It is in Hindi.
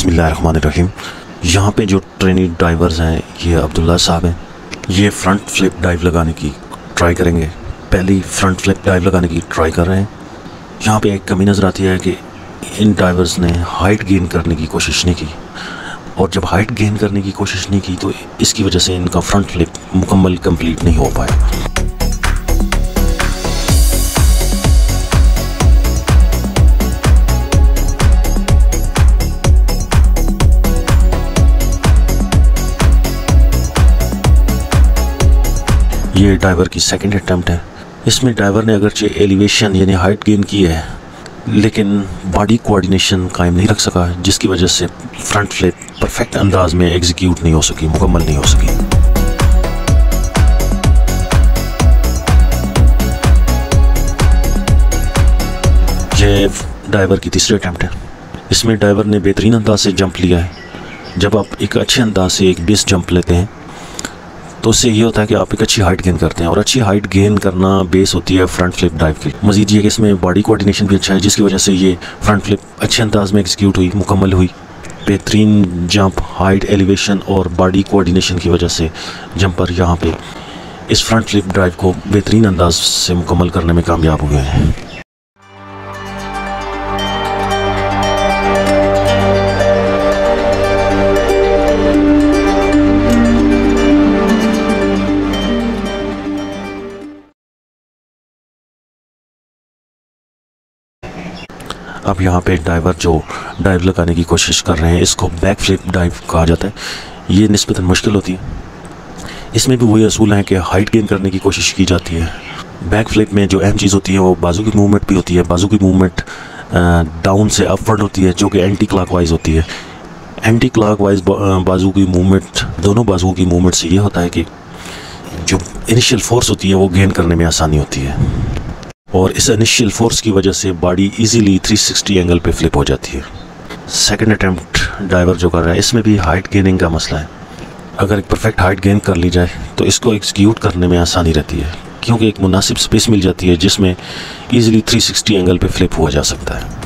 बिस्मिल्लाहिर्रहमानिर्रहीम। यहाँ पे जो ट्रेनी डाइवर्स हैं ये अब्दुल्ला साहब हैं। ये फ्रंट फ्लिप डाइव लगाने की ट्राई करेंगे। पहली फ्रंट फ्लिप डाइव लगाने की ट्राई कर रहे हैं। यहाँ पे एक कमी नज़र आती है कि इन डाइवर्स ने हाइट गेन करने की कोशिश नहीं की, और जब हाइट गेन करने की कोशिश नहीं की तो इसकी वजह से इनका फ्रंट फ्लिप मुकम्मल कंप्लीट नहीं हो पाया। ये डाइवर की सेकंड अटैम्प्ट है। इसमें डाइवर ने अगरचे एलिवेशन यानी हाइट गेन की है, लेकिन बॉडी कोऑर्डिनेशन कायम नहीं रख सका, जिसकी वजह से फ्रंट फ्लिप परफेक्ट अंदाज में एग्जीक्यूट नहीं हो सकी, मुकम्मल नहीं हो सकी। ये डाइवर की तीसरी अटैम्प्ट है। इसमें डाइवर ने बेहतरीन अंदाज से जंप लिया है। जब आप एक अच्छे अंदाज से एक बेस जंप लेते हैं तो उससे ये होता है कि आप एक अच्छी हाइट गेन करते हैं, और अच्छी हाइट गेन करना बेस होती है फ्रंट फ्लिप डाइव की। मजीद ये कि इसमें बॉडी कोऑर्डिनेशन भी अच्छा है, जिसकी वजह से ये फ्रंट फ्लिप अच्छे अंदाज में एग्जीक्यूट हुई, मुकम्मल हुई। बेहतरीन जंप, हाइट, एलिवेशन और बॉडी कोऑर्डिनेशन की वजह से जंपर यहाँ पे इस फ्रंट फ्लिप ड्राइव को बेहतरीन अंदाज से मुकम्मल करने में कामयाब हुए हैं। अब यहाँ पे डाइवर जो डाइव लगाने की कोशिश कर रहे हैं, इसको बैक फ्लिप डाइव कहा जाता है। ये निस्बतन मुश्किल होती है। इसमें भी वही असूल है कि हाइट गेन करने की कोशिश की जाती है। बैक फ्लिप में जो अहम चीज़ होती है वो बाजू की मूवमेंट भी होती है। बाजू की मूवमेंट डाउन से अपवर्ड होती है, जो कि एंटी क्लॉकवाइज होती है। एंटी क्लॉकवाइज बाजू की मूवमेंट, दोनों बाजुओं की मूवमेंट से ये होता है कि जो इनिशियल फोर्स होती है वो गेन करने में आसानी होती है, और इस इनिशियल फोर्स की वजह से बॉडी इजीली 360 एंगल पे फ्लिप हो जाती है। सेकंड अटेम्प्ट डाइवर जो कर रहा है, इसमें भी हाइट गेनिंग का मसला है। अगर एक परफेक्ट हाइट गेन कर ली जाए तो इसको एग्जीक्यूट करने में आसानी रहती है, क्योंकि एक मुनासिब स्पेस मिल जाती है जिसमें इजीली 360 एंगल पे फ्लिप हुआ जा सकता है।